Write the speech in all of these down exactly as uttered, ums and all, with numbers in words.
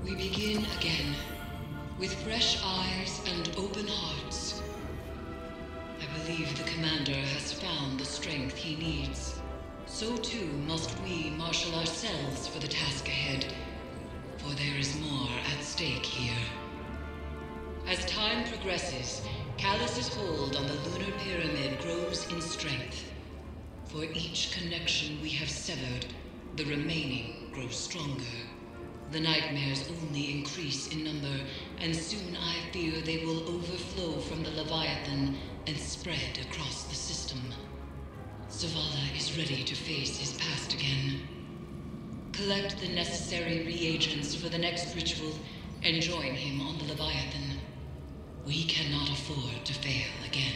We begin again, with fresh eyes and open hearts. I believe the Commander has found the strength he needs. So too must we marshal ourselves for the task ahead, for there is more at stake here. As time progresses, Calus's hold on the Lunar Pyramid grows in strength. For each connection we have severed, the remaining grows stronger. The nightmares only increase in number, and soon I fear they will overflow from the Leviathan and spread across the system. Zavala is ready to face his past again. Collect the necessary reagents for the next ritual and join him on the Leviathan. We cannot afford to fail again.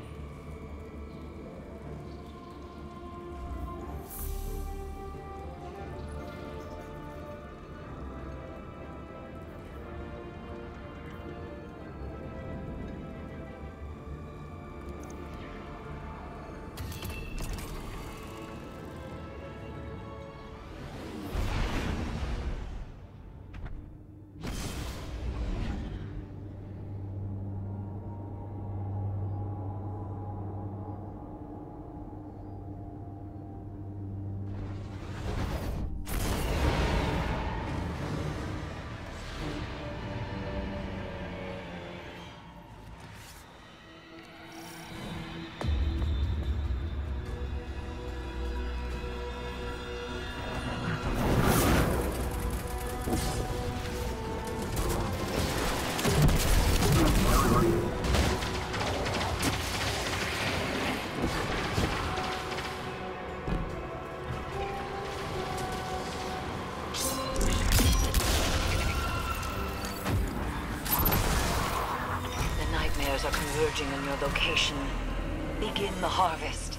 Are converging on your location. Begin the harvest.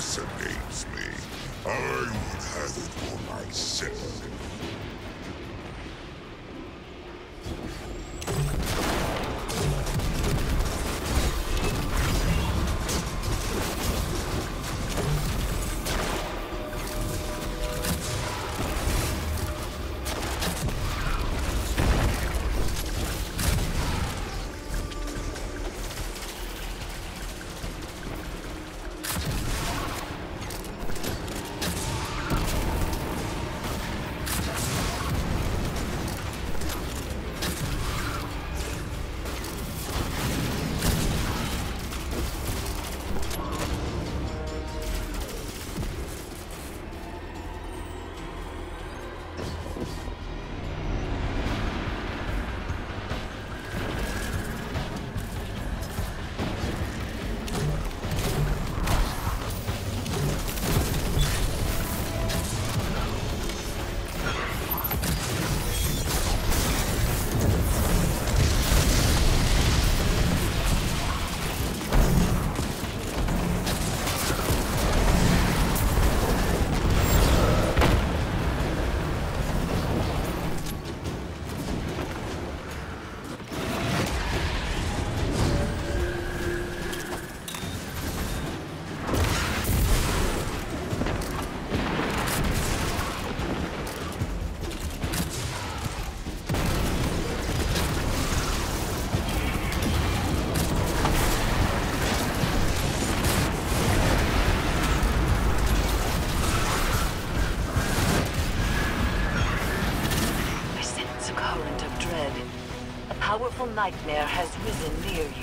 fascinates me. I would have it for myself. A powerful nightmare has risen near you.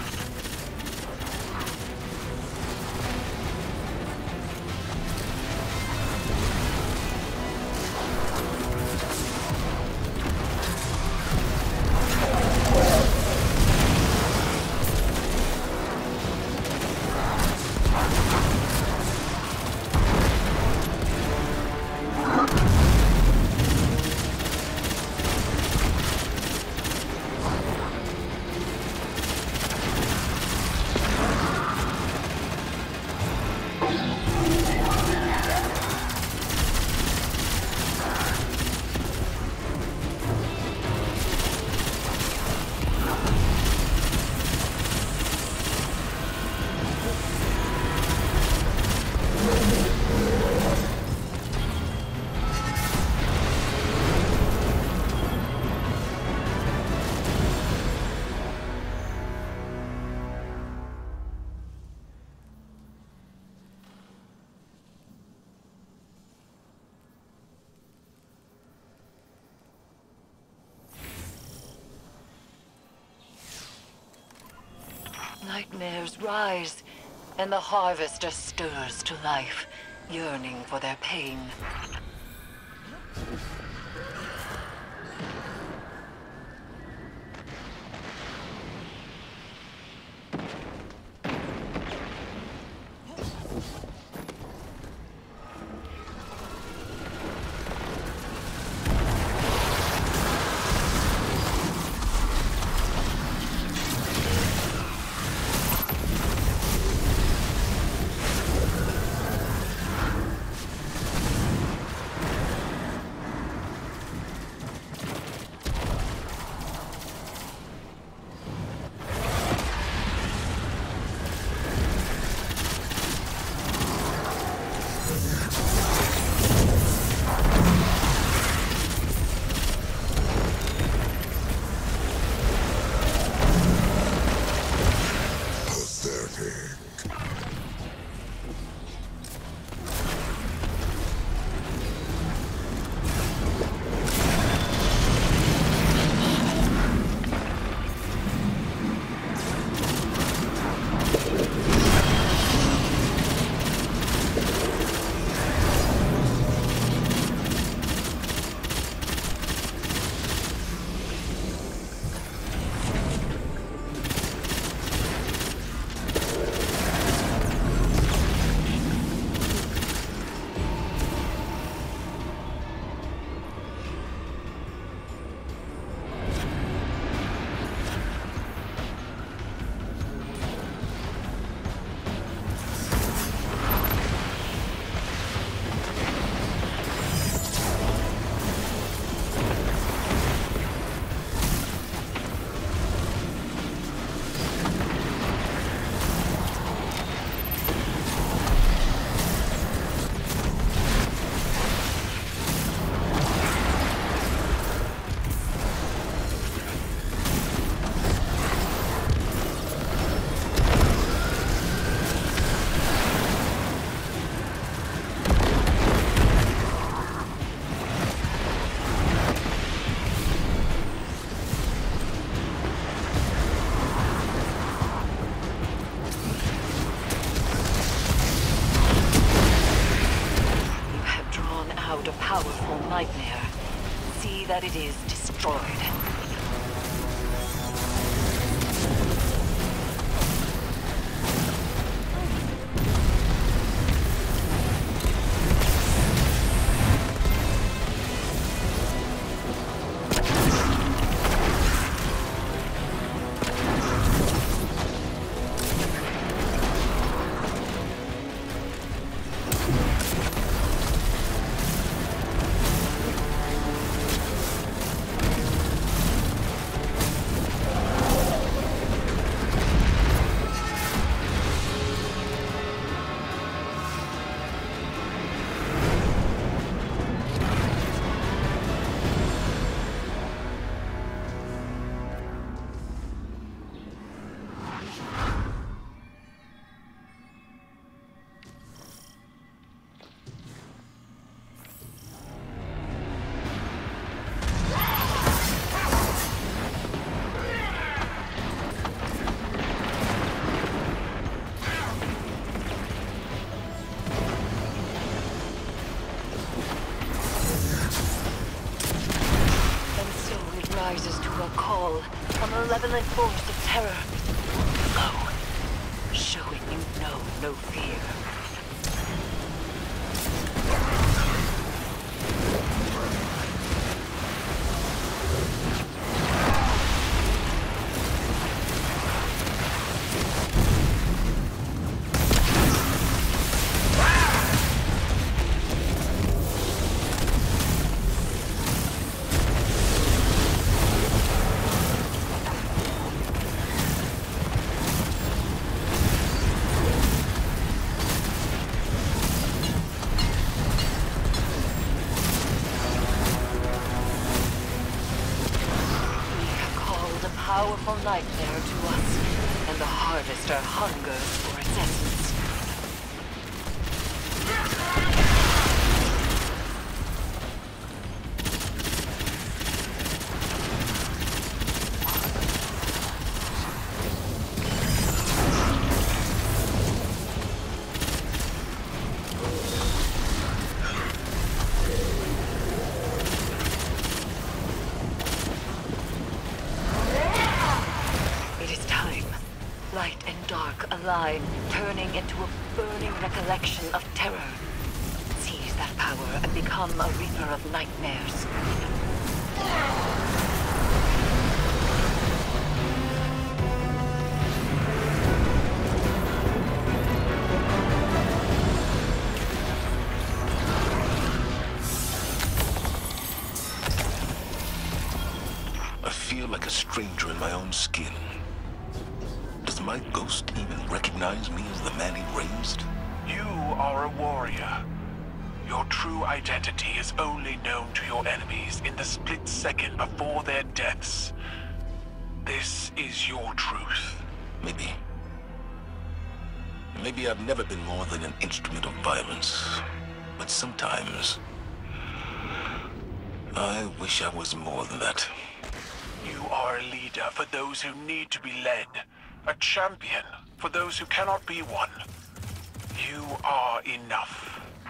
Nightmares rise, and the Harvester stirs to life, yearning for their pain. out a powerful nightmare, see that it is destroyed. Rises to a call, a malevolent force of terror. Glow, showing you know no fear. Powerful nightmare to us, and the Harvester hungers for its essence. Light and dark align, turning into a burning recollection of terror. Seize that power and become a reaper of nightmares. I feel like a stranger in my own skin. Does my ghost even recognize me as the man he raised? You are a warrior. Your true identity is only known to your enemies in the split second before their deaths. This is your truth. Maybe. Maybe I've never been more than an instrument of violence. But sometimes I wish I was more than that. You are a leader for those who need to be led. A champion for those who cannot be one. You are enough.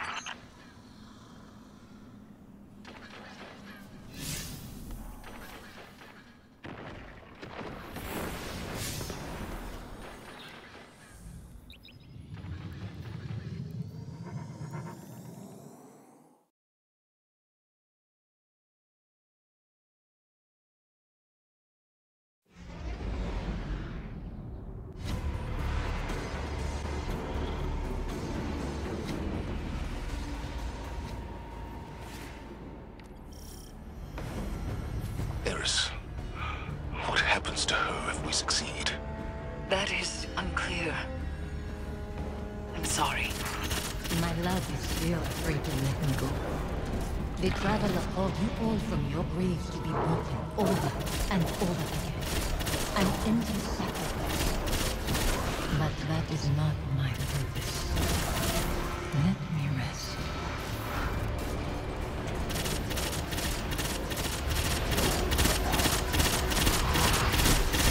Eris, what happens to her if we succeed? That is unclear. I'm sorry. My love is still afraid to let me go. The Traveler called you all from your graves to be broken over and over again. An empty sacrifice. But that is not my purpose. Let me rest.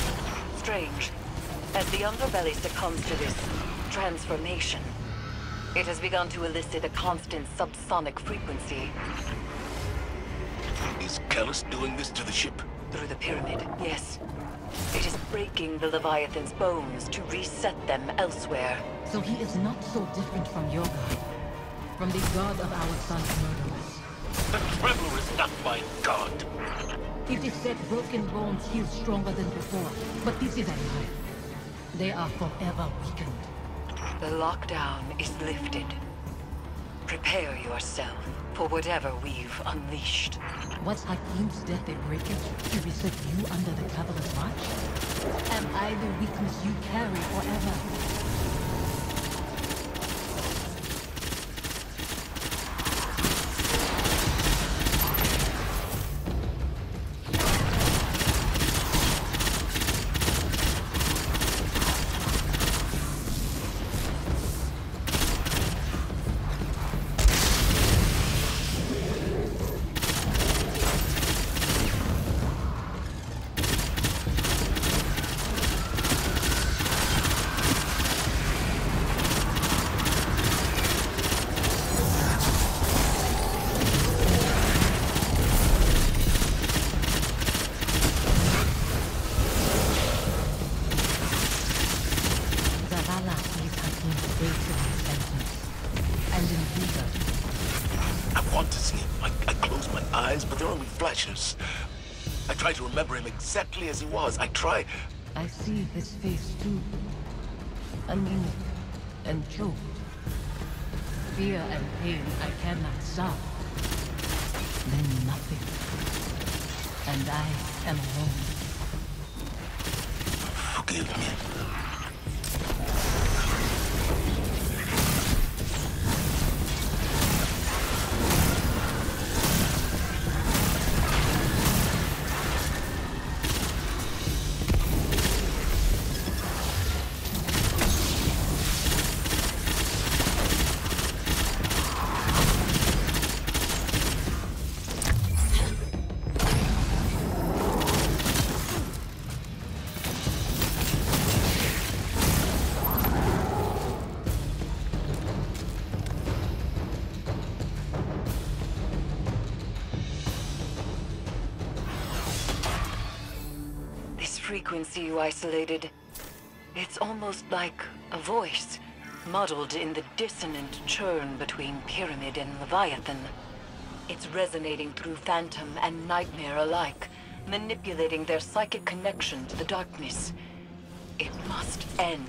Strange. As the underbelly succumbs to this transformation, It has begun to elicit a constant subsonic frequency. Is Callus doing this to the ship? Through the pyramid, yes. It is breaking the Leviathan's bones to reset them elsewhere. So he is not so different from your god. From the god of our son's murderers. The Traveler is not my god. It is said broken bones heal stronger than before, but this is a lie. They are forever weakened. The lockdown is lifted. Prepare yourself for whatever we've unleashed. Was Hakim's death a breakage to reset you under the Traveler's watch? Am I the weakness you carry forever? I try to remember him exactly as he was. I try... I see his face too. Anemic and choked. Fear and pain I cannot solve. Then nothing. And I am alone. Forgive me. Frequency you isolated. It's almost like a voice, muddled in the dissonant churn between Pyramid and Leviathan. It's resonating through Phantom and Nightmare alike, manipulating their psychic connection to the darkness. It must end.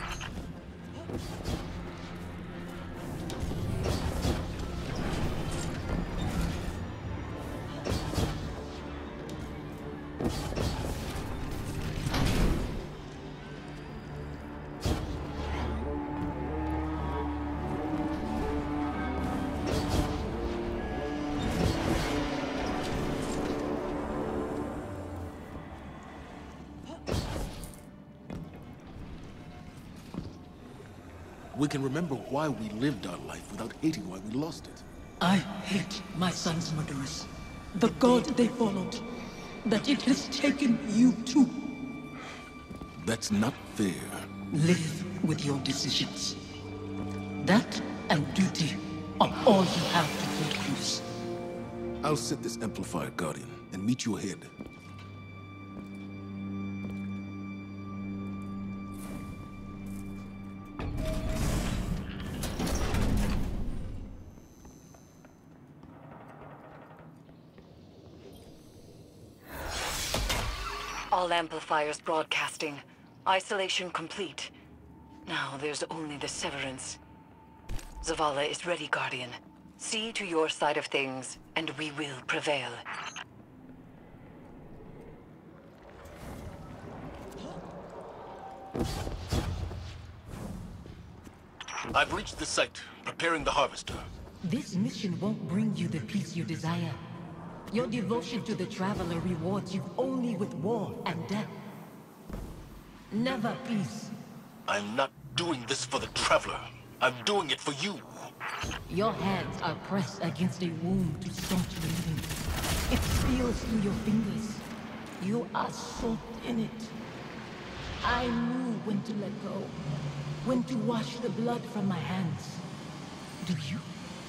We can remember why we lived our life without hating why we lost it. I hate my son's murderers. The god they followed. That it has taken you too. That's not fair. Live with your decisions. That and duty are all you have to hold loose. I'll set this Amplifier, Guardian, and meet you ahead. All amplifiers broadcasting. Isolation complete. Now there's only the Severance. Zavala is ready, Guardian. See to your side of things, and we will prevail. I've reached the site, preparing the Harvester. This mission won't bring you the peace you desire. Your devotion to the Traveler rewards you only with war and death. Never peace. I'm not doing this for the Traveler. I'm doing it for you. Your hands are pressed against a wound to staunch bleeding. It feels through your fingers. You are soaked in it. I knew when to let go. When to wash the blood from my hands. Do you?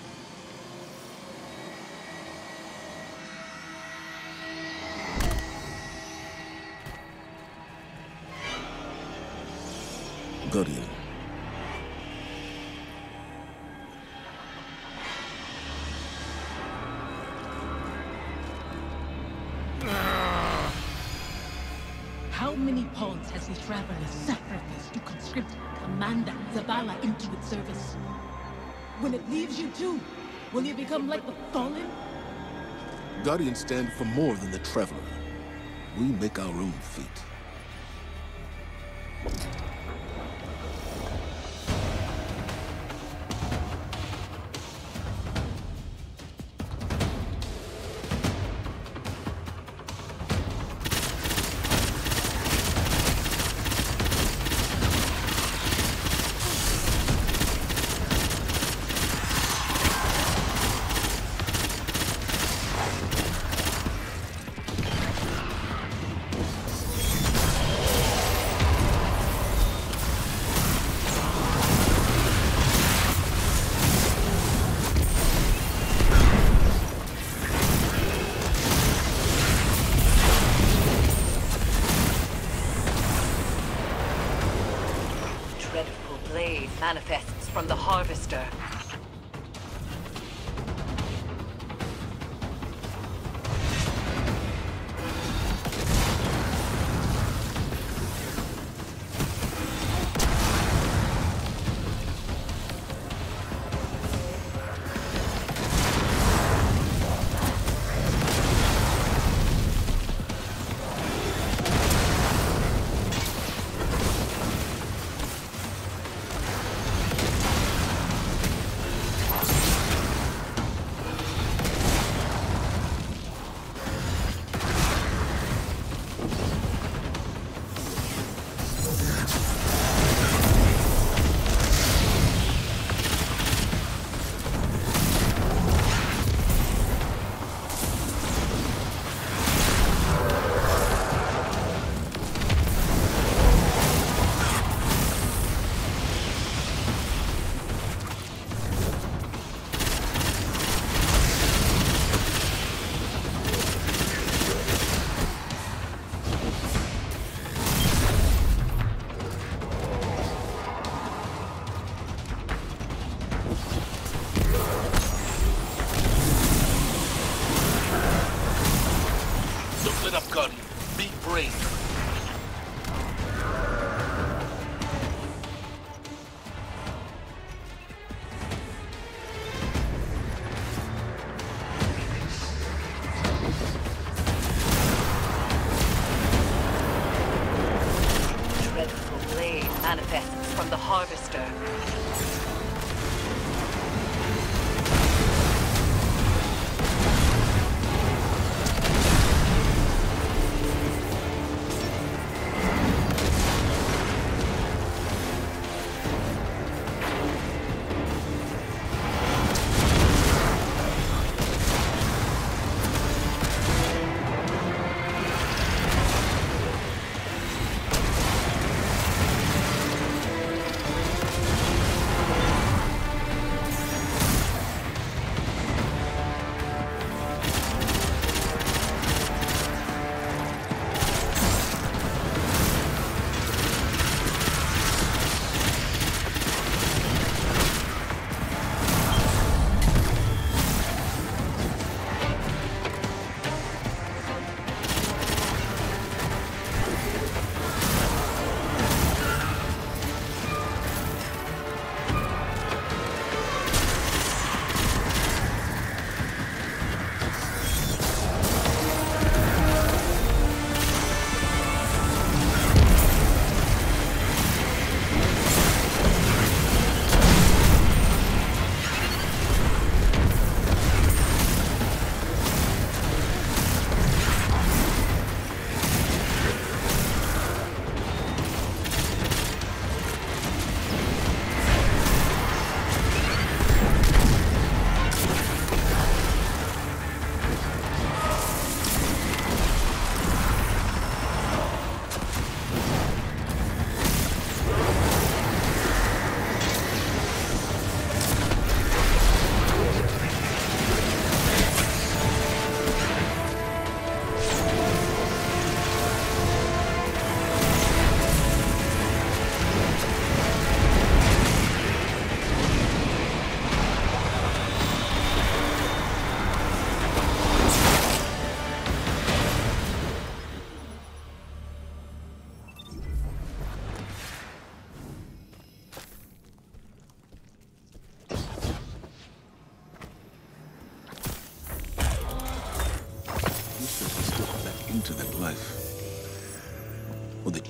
Guardian. How many pods has the Traveler sacrificed to conscript Commander Zavala into its service? When it leaves you too, will you become like the Fallen? Guardians stand for more than the Traveler. We make our own fate. Manifests from the Harvester. Manifests from the Harvester.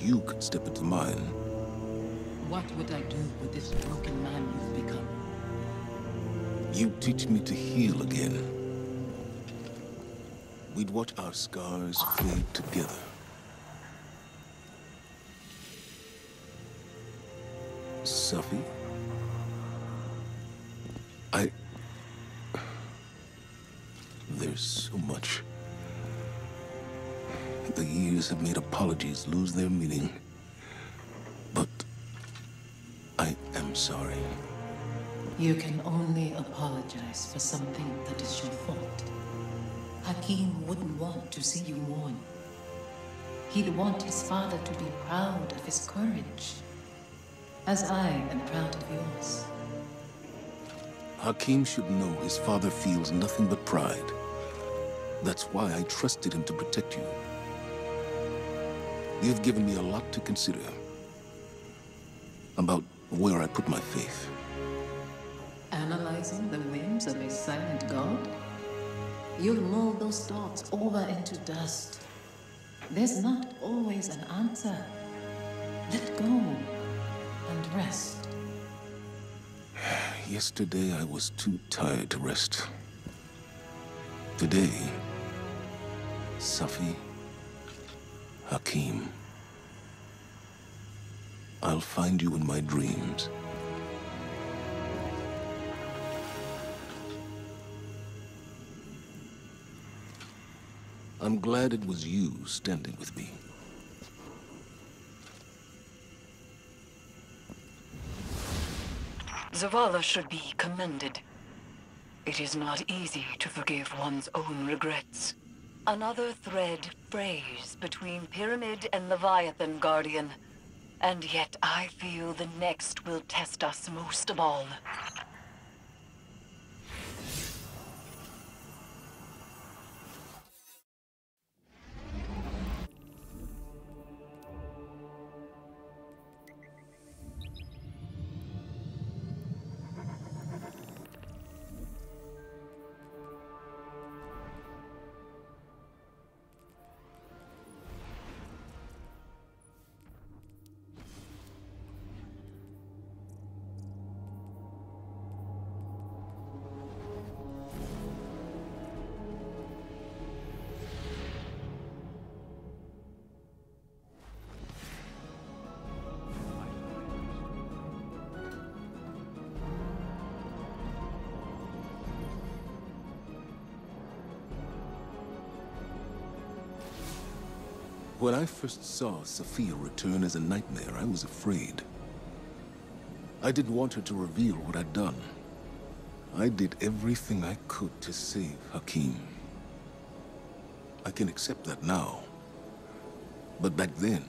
you could step into mine. What would I do with this broken man you've become? You teach me to heal again. We'd watch our scars fade together. Safi? I... There's so much. The years have made apologies lose their meaning. But I am sorry. You can only apologize for something that is your fault. Hakim wouldn't want to see you mourn. He'd want his father to be proud of his courage, as I am proud of yours. Hakim should know his father feels nothing but pride. That's why I trusted him to protect you. You've given me a lot to consider about where I put my faith. Analyzing the whims of a silent god? You'll mull those thoughts over into dust. There's not always an answer. Let go and rest. Yesterday I was too tired to rest. Today, Safi, Hakim, I'll find you in my dreams. I'm glad it was you standing with me. Zavala should be commended. It is not easy to forgive one's own regrets. Another thread frays between Pyramid and Leviathan, Guardian. And yet I feel the next will test us most of all. When I first saw Sophia return as a nightmare, I was afraid. I didn't want her to reveal what I'd done. I did everything I could to save Hakim. I can accept that now. But back then,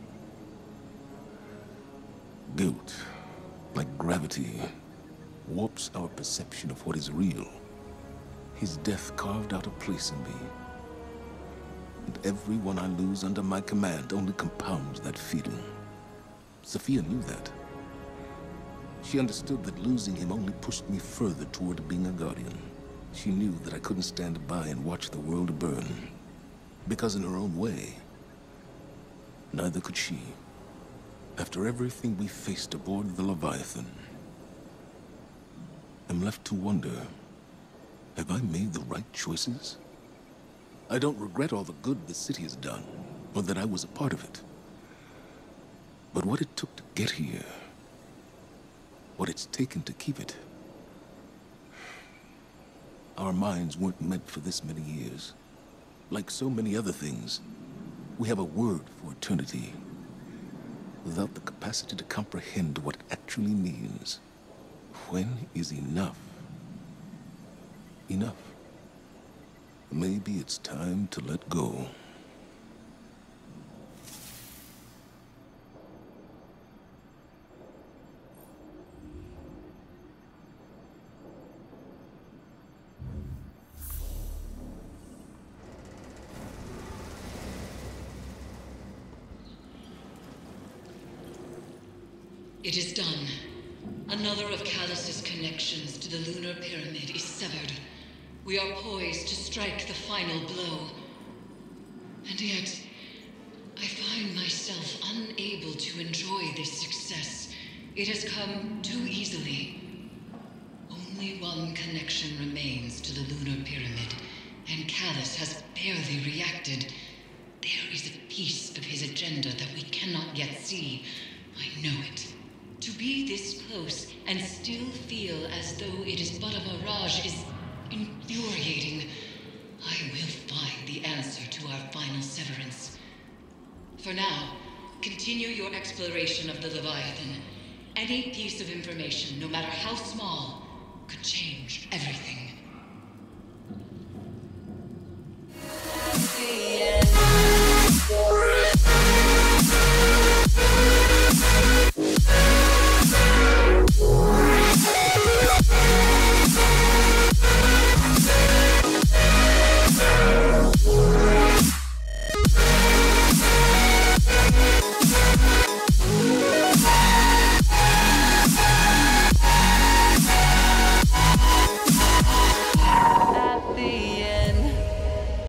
guilt, like gravity, warps our perception of what is real. His death carved out a place in me. And everyone I lose under my command only compounds that feeling. Sophia knew that. She understood that losing him only pushed me further toward being a guardian. She knew that I couldn't stand by and watch the world burn. Because in her own way, neither could she. After everything we faced aboard the Leviathan, I'm left to wonder, have I made the right choices? I don't regret all the good the city has done, or that I was a part of it. But what it took to get here, what it's taken to keep it. Our minds weren't meant for this many years. Like so many other things, we have a word for eternity, without the capacity to comprehend what it actually means. When is enough? Enough. Maybe it's time to let go. It is done. Another of Calus's connections to the Lunar Pyramid is severed. We are poised to strike the final blow. And yet, I find find myself unable to enjoy this success. It has come too easily. Only one connection remains to the Lunar Pyramid, and Callus has barely reacted. There is a piece of his agenda that we cannot yet see. I know it. To be this close and still feel as though it is but a mirage is infuriating. I will find the answer to our final severance. For now, continue your exploration of the Leviathan. Any piece of information, no matter how small, could change everything.